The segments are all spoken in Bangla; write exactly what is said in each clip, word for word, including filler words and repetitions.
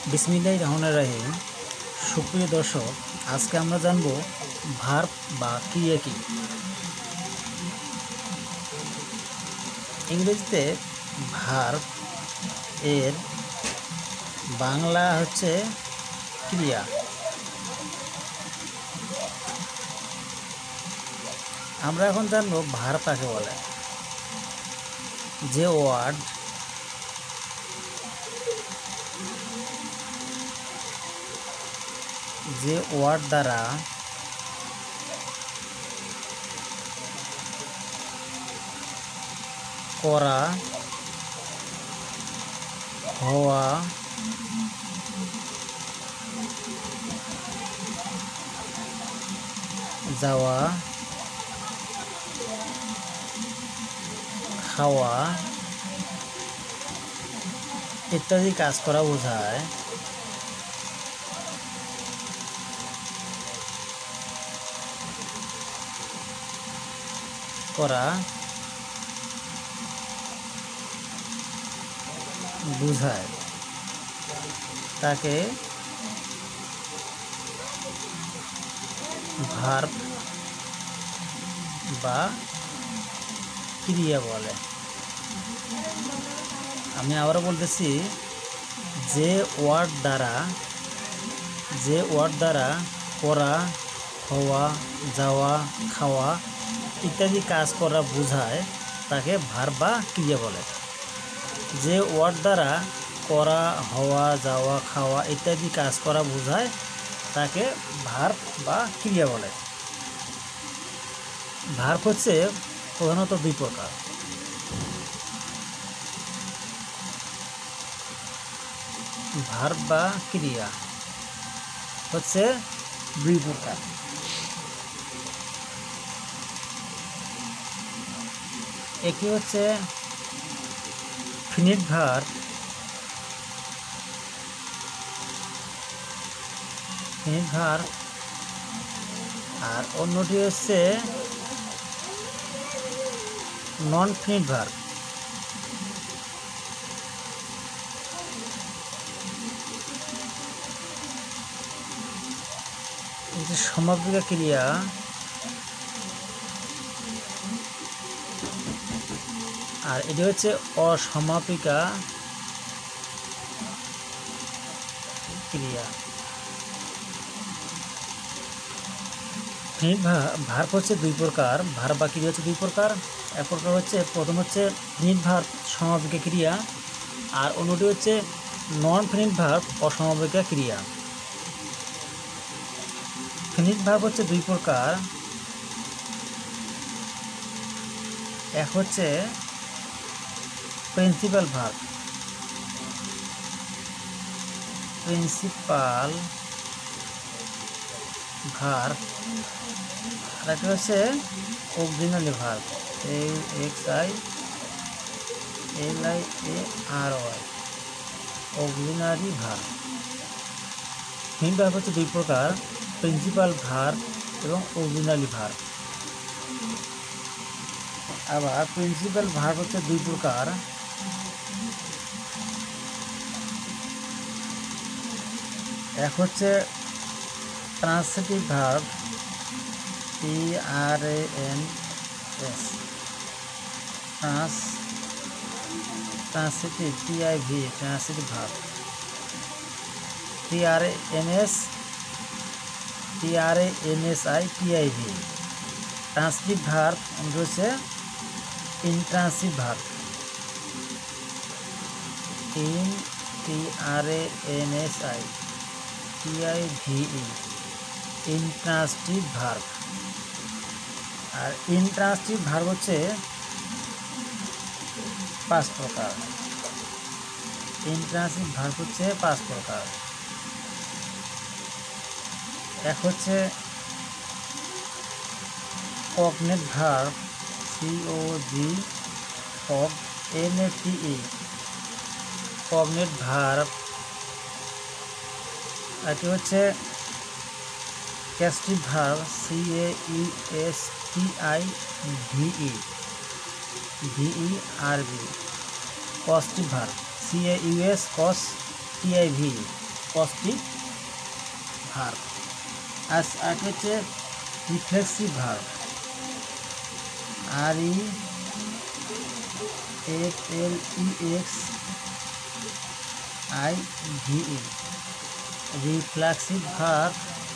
বিসমিল্লাহির রহমানির রহিম। সুপ্রিয় দর্শক, আজকে আমরা জানব ভার্ব বা ক্রিয়া কি। ইংরেজিতে ভার্ব এর বাংলা হচ্ছে ক্রিয়া। আমরা এখন জানব ভার্ব কাকে বলে। যে ওয়ার্ড যে ওয়ার্ড দ্বারা করা, হওয়া, যাওয়া, খাওয়া ইত্যাদি কাজ করা বোঝায় করা বোঝায় তাকে ভার্ব বা ক্রিয়া বলে। আমি আবারও বলতেছি, যে ওয়ার্ড দ্বারা যে ওয়ার্ড দ্বারা করা, হওয়া, যাওয়া, খাওয়া ইত্যাদি কাজ করা বোঝায় তাকে ভার্ব বা ক্রিয়া বলে। যে ওয়ার্ড দ্বারা করা, হওয়া, যাওয়া, খাওয়া ইত্যাদি কাজ করা বোঝায় তাকে ভার্ব বা ক্রিয়া বলে। ভার্ব হচ্ছে প্রধানত দুই প্রকার। ভার্ব বা ক্রিয়া হচ্ছে দুই প্রকার। একটি হচ্ছে ফিনিট ভার্ব, ফিনিট ভার্ব আর অন্যটি হচ্ছে নন ফিনিট ভার্ব। এটি সমাপিকা ক্রিয়া আর এটি হচ্ছে অসমাপিকা ক্রিয়া। ফিনিট ভার্ব হচ্ছে দুই প্রকার, ভার্ব বা ক্রিয়া হচ্ছে দুই প্রকার। এক প্রকার হচ্ছে, প্রথম হচ্ছে ফিনিট ভার্ব সমাপিকা ক্রিয়া আর অন্যটি হচ্ছে নন ফিনিট ভার্ব অসমাপিকা ক্রিয়া। ফিনিট ভার্ব হচ্ছে দুই প্রকার। এক হচ্ছে প্রিন্সিপাল ভার্ব, প্রিন্সিপাল ভার্ব আর একটা হচ্ছে auxiliary verb, A X I L I A R Y, auxiliary verb. Finite verb হচ্ছে দুই প্রকার, প্রিন্সিপাল ভার্ব এবং অক্সিলারি ভার্ব। আবার প্রিন্সিপাল ভার্ব হচ্ছে দুই প্রকার। এক হচ্ছে transitive verb, T R A N S, trans transitive T I V, transitive verb. T R A N S, T R A N S I, T I V. Transitive verb হচ্ছে intransitive verb, in T R A N S I, T I V E, intransitive verb. আর ইনট্রান্সিটিভ ভার্ব হচ্ছে পাঁচ প্রকার। ইনট্রান্সিটিভ ভার্ব হচ্ছে পাঁচ প্রকার। এক হচ্ছে cognate verb, C O G cog N A T E, cognate verb. এটি হচ্ছে causative verb, C A U S T I V E, V E R B. Causative verb, C A U S caus T I V, positive verb. আর আরেকটা হচ্ছে reflexive verb, R E F L E X I V E, reflexive verb.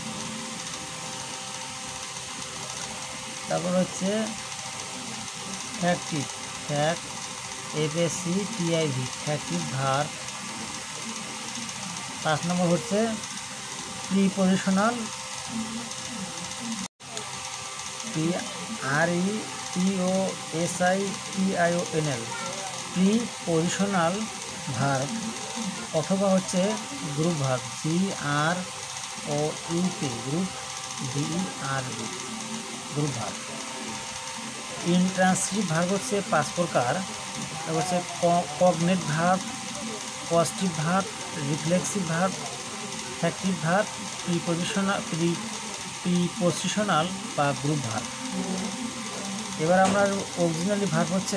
তারপর হচ্ছে factive, fac F S C T I V, factive verb. পাঁচ নম্বর হচ্ছে prepositional, P R E P O S I T I O N L, prepositional verb, অথবা হচ্ছে group verb, G R O U P, group D R B, group verb. Intransitive verb হচ্ছে পাঁচ প্রকার, হচ্ছে cognate verb, positive verb, reflexive verb, factive verb, prepositional prepositional বা গ্রুপ ভার্ব। এবার আমরা অক্সিলারি ভার্ব হচ্ছে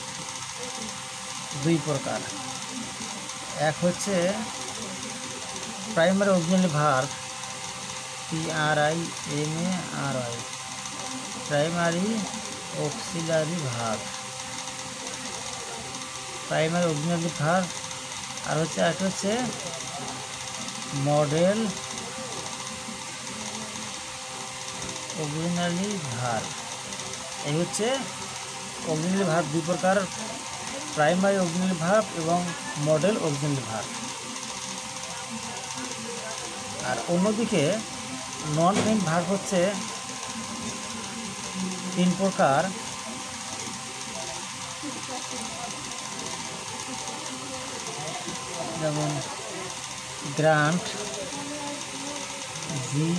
দুই প্রকার, এক হচ্ছে primary auxiliary verb, P R I M A R I, primary auxiliary verb, primary auxiliary verb. আর হচ্ছে একটা হচ্ছে মডেল অক্সিলারি ভার্ব। এই হচ্ছে অক্সিলারি ভার্ব দুই প্রকার, প্রাইমারি অক্সিলারি ভার্ব এবং মডেল অক্সিলারি ভার্ব। আর অন্যদিকে নন মেইন ভার্ব হচ্ছে তিন প্রকার, যেমন gerund, G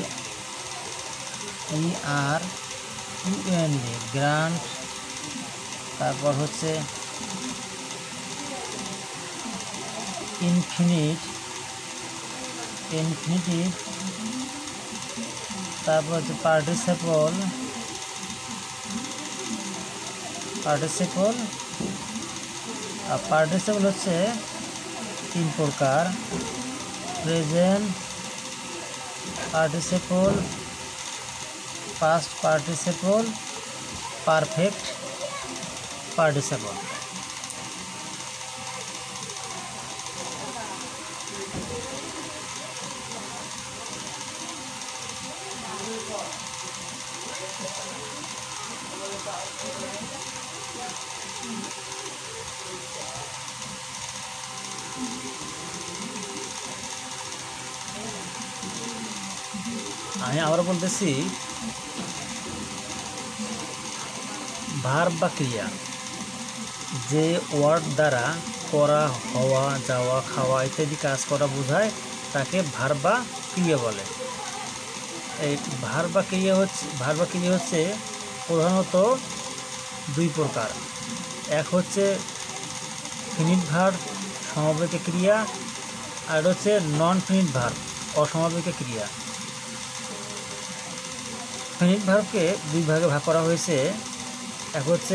E R U N D, gerund. তারপর হচ্ছে ইনফিনিট, ইনফিনিটিভ। তারপর হচ্ছে পার্টিসিপল, পার্টিসিপল। আর পার্টিসিপল হচ্ছে তিন প্রকার, present participle, past participle, perfect participle. আমি আবার বলতেছি, ভার্ব বা ক্রিয়া যে ওয়ার্ড দ্বারা করা, হওয়া, যাওয়া, খাওয়া ইত্যাদি কাজ করা বোঝায় তাকে ভার্ব বা ক্রিয়া বলে। এই ভার্ব বা ক্রিয়া হচ্ছে ভার্ব বা ক্রিয়া হচ্ছে প্রধানত দুই প্রকার, এক হচ্ছে ফিনিট ভার্ব, সমাপিত ক্রিয়া, আর হচ্ছে নন ফিনিট ভার্ব, অসমাপিত ক্রিয়া। ফিনিট ভার্বকে দুই ভাগে ভাগ করা হয়েছে, এক হচ্ছে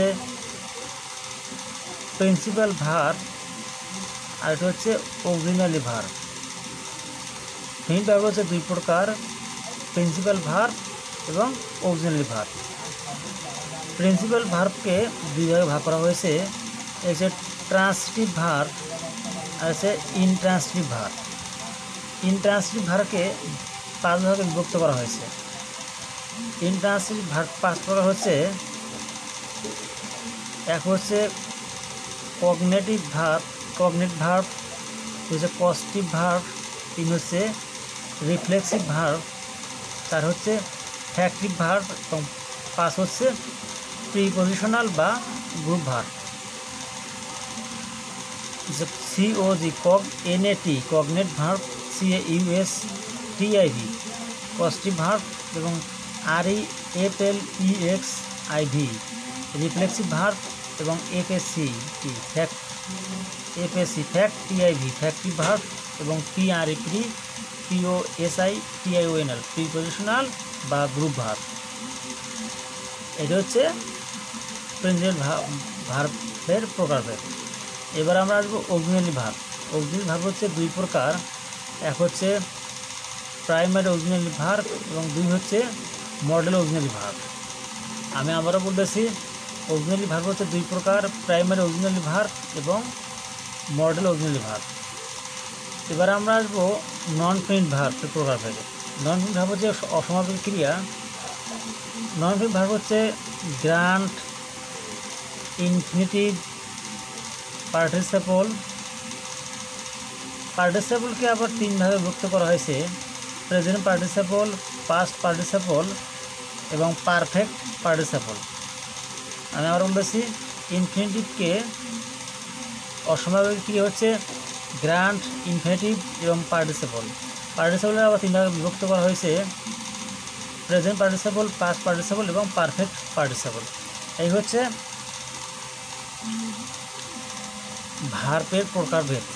প্রিন্সিপাল ভার্ব, আর এটা হচ্ছে অক্সিলারি ভার্ব। ফিনিট ভার্ব হচ্ছে দুই প্রকার, প্রিন্সিপাল ভার্ব এবং অক্সিলারি ভার্ব। প্রিন্সিপাল ভার্বকে দুই ভাগে ভাগ করা হয়েছে, হচ্ছে ট্রান্সিটিভ ভার্ব আর হচ্ছে ইনট্রান্সিটিভ ভার্ব। ইনট্রান্সিটিভ ভার্বকে পাঁচ ভাগে বিভক্ত করা হয়েছে। ইনট্রান্সিটিভ ভার্ব পাঁচ প্রকার হচ্ছে, এক হচ্ছে কগনেটিভ ভার্ব, কগনেট ভার্ব, হচ্ছে পজিটিভ ভার্ব, তিন হচ্ছে রিফ্লেক্সিভ ভার্ব, চার হচ্ছে ফ্যাক্টিভ ভার্ব এবং পাঁচ হচ্ছে প্রিপজিশনাল বা group verb. C O G cog N A T cognate verb, C A U S T I V positive verb এবং R E F L E X I V reflexive verb এবং F S C T fact F S C fact T I V factive verb এবং P R E pre P O S I T I O N L prepositional বা গ্রুপ ভার্ব। এটা হচ্ছে প্রিন্সিপাল ভার্বের প্রকারভেদ। এবার আমরা আসবো অক্সিলারি ভার্ব। অক্সিলারি ভার্ব হচ্ছে দুই প্রকার, এক হচ্ছে প্রাইমারি অক্সিলারি ভার্ব এবং দুই হচ্ছে মডেল অক্সিলারি ভার্ব। আমি আবারও বলতেছি, অক্সিলারি ভার্ব হচ্ছে দুই প্রকার, প্রাইমারি অক্সিলারি ভার্ব এবং মডেল অক্সিলারি ভার্ব। এবার আমরা আসবো নন প্রিন্ট ভার্ব প্রকার ভেদে। নন প্রিন্ট ভার্ব হচ্ছে অসমাপিক ক্রিয়া। নন প্রিন্ট ভার্ব হচ্ছে গ্রান্ট, ইনফিনিটিভ, পার্টিসিপল। পার্টিসিপলকে আবার তিন ভাগে বিভক্ত করা হয়েছে: প্রেজেন্ট পার্টিসিপল, পাস্ট পার্টিসিপল এবং পারফেক্ট পার্টিসিপল। আমি আবার বলতেছি, ইনফিনিটিভকে অসমাপিক ক্রিয়া হচ্ছে গ্রান্ট, ইনফিনিটিভ এবং পার্টিসিপল। পার্টিসিপলের আবার তিন ভাগে বিভক্ত করা হয়েছে: প্রেজেন্ট পার্টিসিপল, পাস্ট পার্টিসিপল এবং পারফেক্ট পার্টিসিপল। এই হচ্ছে ভার্বের প্রকারভেদ।